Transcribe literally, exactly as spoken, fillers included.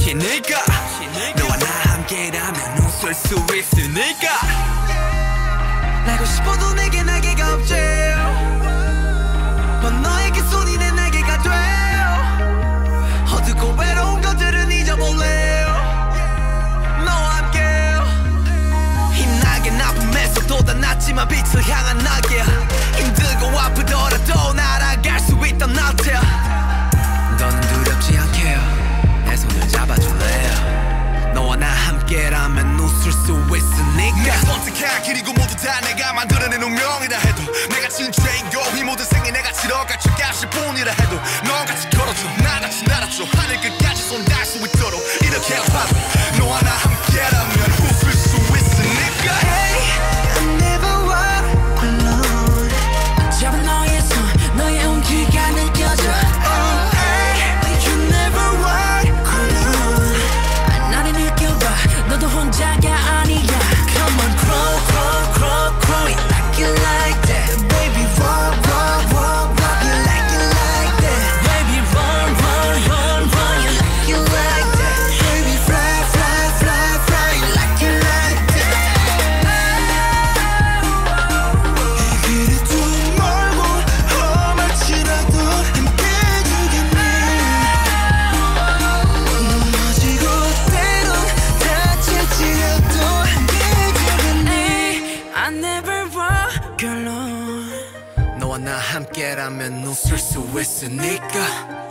당신일까 너와 나 함께라면 웃을 수 있으니까 날고 싶어도 내게 날개가 없지 넌 너에게 손이 내 날개가 돼 어둡고 외로운 것들은 잊어볼래 너와 함께 힘나게 아픔에서도 다 낫지만 빛을 향한 날개 힘들고 아프더라도 날아갈 수 있던 나태 너는 두렵지 않게 내 손을 잡아줄래요 너와 나 함께라면 웃을 수 있으니까 내가 선택한 길이고 모두 다 내가 만들어낸 운명이라 해도 내가 지은 죄이고 이 모든 생에 내가 치러갈 죄값일 뿐이라 해도 넌 같이 걸어줘 나같이 날아줘 하늘 끝까지 손 닿을 수 있도록 이렇게 아파도 너와 나 함께라면 웃을 수 있으니까 Hey, I never walk alone 잡은 너의 손 너의 온기가 느껴져 Oh, hey, you never walk alone 나를 느껴봐 너도 혼자가 아니야 Come on, crawl, crawl, crawl, crawl it like you like that Baby, walk, walk, walk, walk it like you like that Baby run run run run You like you like that Baby, fly, fly, fly, fly You like you like that 이 길이 좀 멀고 험할지라도 함께 주겠네 넘어지고 때론 다칠지라도 함께 주겠네 I never walk alone 너와 나 함께라면 웃을 수 있으니까